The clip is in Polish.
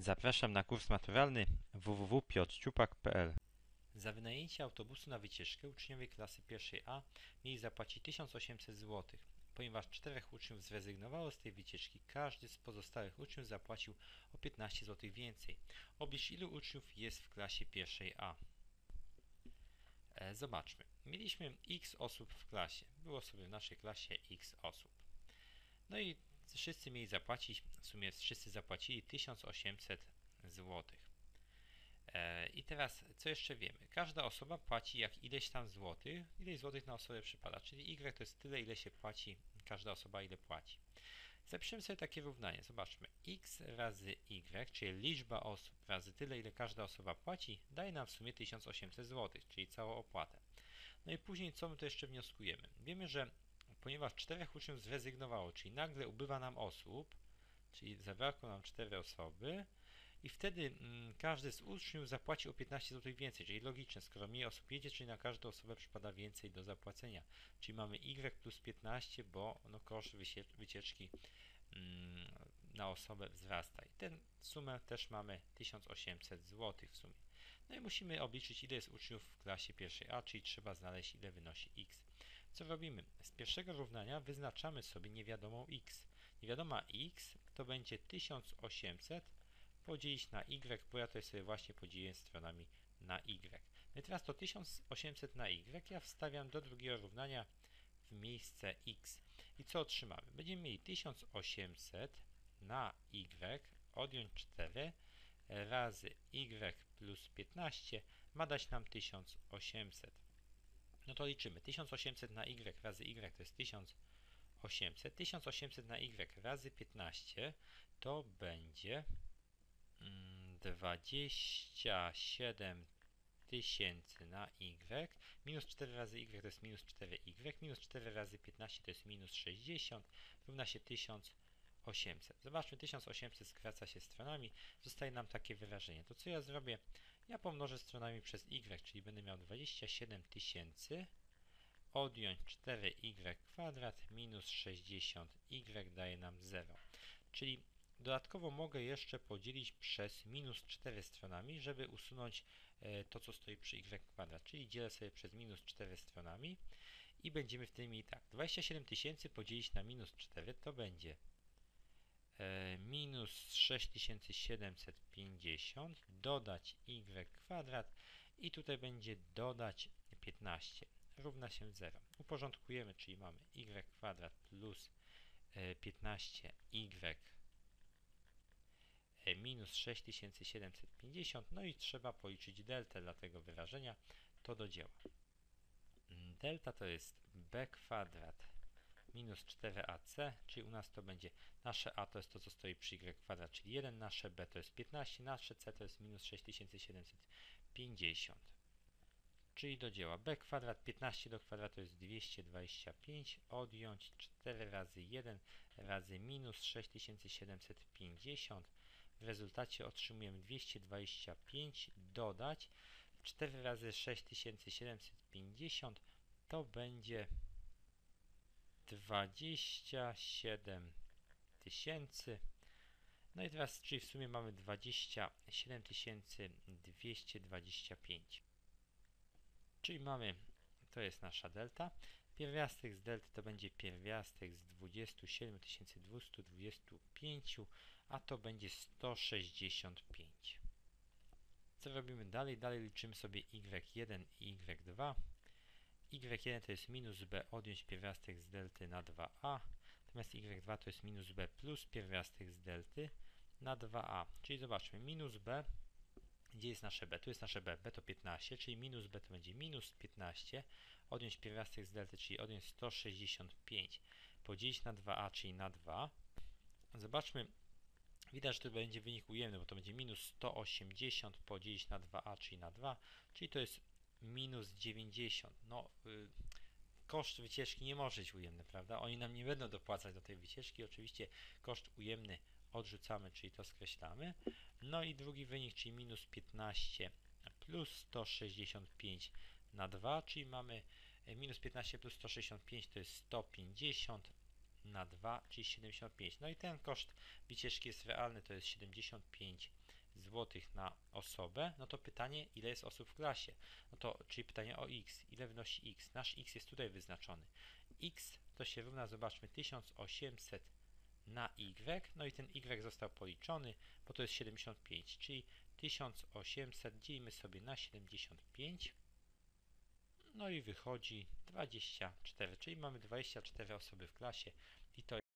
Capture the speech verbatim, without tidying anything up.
Zapraszam na kurs maturalny w w w kropka piotr ciupak kropka p l. Za wynajęcie autobusu na wycieczkę uczniowie klasy pierwszej A mieli zapłacić tysiąc osiemset złotych. Ponieważ czterech uczniów zrezygnowało z tej wycieczki, każdy z pozostałych uczniów zapłacił o piętnaście złotych więcej. Oblicz, ilu uczniów jest w klasie pierwszej A. E, zobaczmy. Mieliśmy x osób w klasie. Było sobie w naszej klasie x osób. No i wszyscy mieli zapłacić, w sumie wszyscy zapłacili tysiąc osiemset złotych. E, I teraz, co jeszcze wiemy? Każda osoba płaci jak ileś tam złotych, ileś złotych na osobę przypada, czyli y to jest tyle, ile się płaci, każda osoba ile płaci. Zapiszemy sobie takie równanie, zobaczmy. X razy y, czyli liczba osób razy tyle, ile każda osoba płaci, daje nam w sumie tysiąc osiemset złotych, czyli całą opłatę. No i później co my tu jeszcze wnioskujemy? Wiemy, że ponieważ czterech uczniów zrezygnowało, czyli nagle ubywa nam osób, czyli zabrakło nam cztery osoby i wtedy mm, każdy z uczniów zapłaci o piętnaście złotych więcej, czyli logiczne, skoro mniej osób jedzie, czyli na każdą osobę przypada więcej do zapłacenia. Czyli mamy y plus piętnaście, bo no, koszt wycieczki mm, na osobę wzrasta. I tę sumę też mamy tysiąc osiemset złotych w sumie. No i musimy obliczyć, ile jest uczniów w klasie pierwszej A, czyli trzeba znaleźć, ile wynosi x. Co robimy? Z pierwszego równania wyznaczamy sobie niewiadomą x. Niewiadoma x to będzie tysiąc osiemset podzielić na y, bo ja tutaj sobie właśnie podzieliłem stronami na y. No i teraz to tysiąc osiemset na y ja wstawiam do drugiego równania w miejsce x. I co otrzymamy? Będziemy mieli tysiąc osiemset na y odjąć cztery razy y plus piętnaście ma dać nam tysiąc osiemset. No to liczymy. tysiąc osiemset na y razy y to jest tysiąc osiemset. tysiąc osiemset na y razy piętnaście to będzie mm, dwadzieścia siedem tysięcy na y. Minus cztery razy y to jest minus cztery y. Minus cztery razy piętnaście to jest minus sześćdziesiąt. Równa się tysiąc osiemset. Zobaczmy, tysiąc osiemset skraca się stronami. Zostaje nam takie wyrażenie. To co ja zrobię? Ja pomnożę stronami przez y, czyli będę miał dwadzieścia siedem tysięcy odjąć cztery y kwadrat minus sześćdziesiąt y daje nam zero. Czyli dodatkowo mogę jeszcze podzielić przez minus cztery stronami, żeby usunąć e, to, co stoi przy y kwadrat. Czyli dzielę sobie przez minus cztery stronami i będziemy w tym mieli tak. dwadzieścia siedem tysięcy podzielić na minus cztery to będzie e, minus sześć tysięcy siedemset pięćdziesiąt dodać y kwadrat i tutaj będzie dodać piętnaście. Równa się zero. Uporządkujemy, czyli mamy y kwadrat plus piętnaście y minus sześć tysięcy siedemset pięćdziesiąt, no i trzeba policzyć deltę dla tego wyrażenia, to do dzieła. Delta to jest b kwadrat minus cztery a c, czyli u nas to będzie nasze a to jest to, co stoi przy y kwadrat, czyli jeden, nasze b to jest piętnaście, nasze c to jest minus sześć tysięcy siedemset pięćdziesiąt. Czyli do dzieła b kwadrat piętnaście do kwadratu jest dwieście dwadzieścia pięć, odjąć cztery razy jeden razy minus sześć tysięcy siedemset pięćdziesiąt. W rezultacie otrzymujemy dwieście dwadzieścia pięć, dodać cztery razy sześć tysięcy siedemset pięćdziesiąt to będzie dwadzieścia siedem tysięcy. No i teraz, czyli w sumie mamy dwadzieścia siedem tysięcy dwieście dwadzieścia pięć. Czyli mamy, to jest nasza delta. Pierwiastek z delty to będzie pierwiastek z dwadzieścia siedem tysięcy dwieście dwadzieścia pięć, a to będzie sto sześćdziesiąt pięć. Co robimy dalej? Dalej liczymy sobie y jeden i y dwa. y jeden to jest minus b odjąć pierwiastek z delty na dwa a, natomiast y dwa to jest minus b plus pierwiastek z delty na dwa a. Czyli zobaczmy, minus b, gdzie jest nasze b? Tu jest nasze b, b to piętnaście, czyli minus b to będzie minus piętnaście, odjąć pierwiastek z delty, czyli odjąć sto sześćdziesiąt pięć, podzielić na dwa a, czyli na dwa. Zobaczmy, widać, że to będzie wynik ujemny, bo to będzie minus sto osiemdziesiąt podzielić na dwa a, czyli na dwa, czyli to jest minus dziewięćdziesiąt. No, yy, koszt wycieczki nie może być ujemny, prawda? Oni nam nie będą dopłacać do tej wycieczki. Oczywiście koszt ujemny odrzucamy, czyli to skreślamy. No i drugi wynik, czyli minus piętnaście plus sto sześćdziesiąt pięć na dwa, czyli mamy minus piętnaście plus sto sześćdziesiąt pięć to jest sto pięćdziesiąt na dwa, czyli siedemdziesiąt pięć. No i ten koszt wycieczki jest realny, to jest siedemdziesiąt pięć złotych na osobę, no to pytanie, ile jest osób w klasie? No to, czyli pytanie o x, ile wynosi x? Nasz x jest tutaj wyznaczony. X to się równa, zobaczmy, tysiąc osiemset na y, no i ten y został policzony, bo to jest siedemdziesiąt pięć, czyli tysiąc osiemset dzielimy sobie na siedemdziesiąt pięć, no i wychodzi dwadzieścia cztery, czyli mamy dwadzieścia cztery osoby w klasie i to